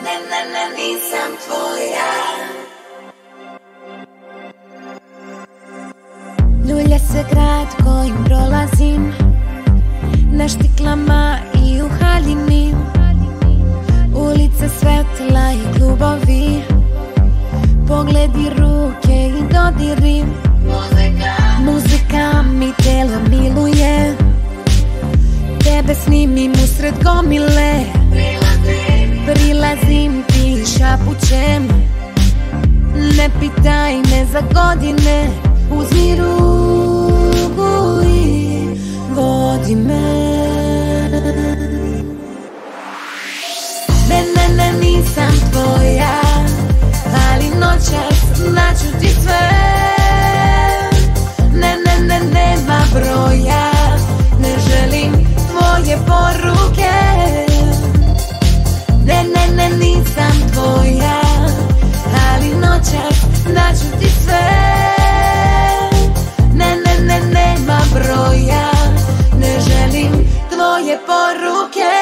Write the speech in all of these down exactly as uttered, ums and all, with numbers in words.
Ne, ne, ne, nisam tvoja. Ljulja se grad kojim prolazim, na štiklama i u haljini, ulice svetla i klubovi, pogledi, ruke i dodiri. Muzika mi telo miluje, tebe snimim usred gomile. Prilazim ti šapućem, ne pitaj me za godine. Uzmi ruku i vodi me. Ne, ne, ne, nisam tvoja, ali noćas naću ti sve. Ne, ne, ne, nema broja, ne želim tvoje poruke. Ne, ne, ne, nisam tvoja, ali noćas naću ti sve. Ne, ne, ne, nema broja, ne želim tvoje poruke.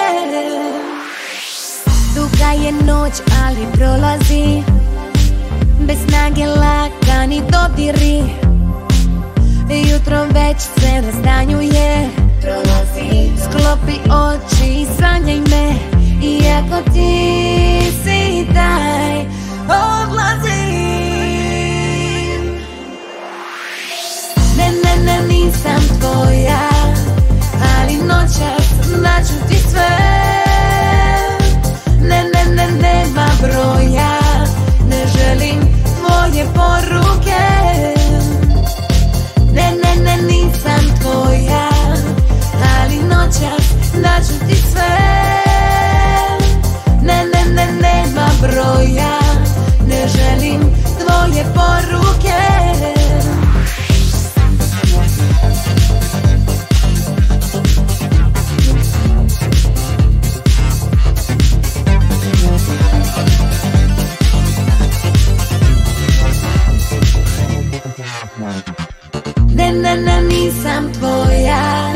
Duga je noć, ali prolazi, bez snage lagani dodiri. Jutro već se rastanjuje, sklopi oči i sanjaj me. Iako ti si taj, odlazim. Ne, ne, ne, nisam tvoja, ali noćas naću ti sve. Ne, ne, ne, nema broja, ne želim tvoje poruke. Ne, ne, ne, nisam tvoja, ali noćas naću ti sve. Ne, ne, ne, nema broja, ne želim tvoje poruke. Ne, ne, ne, nisam tvoja.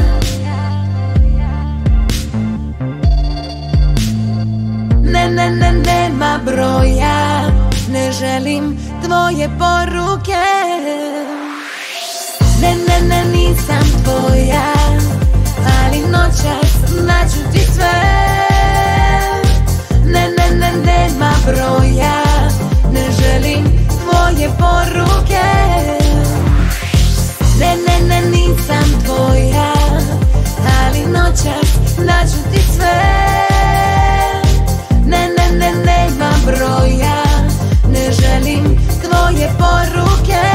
Ne, ne, ne, nema broja, ne želim tvoje poruke. Ne, ne, ne, nisam tvoja, ali noćas naću ti sve. Ne, ne, ne, nema broja, ne želim tvoje poruke. Ne, ne, ne, nisam tvoja, ali noćas naću ti sve. Ne, ne, ne, nema broja, ne želim tvoje poruke.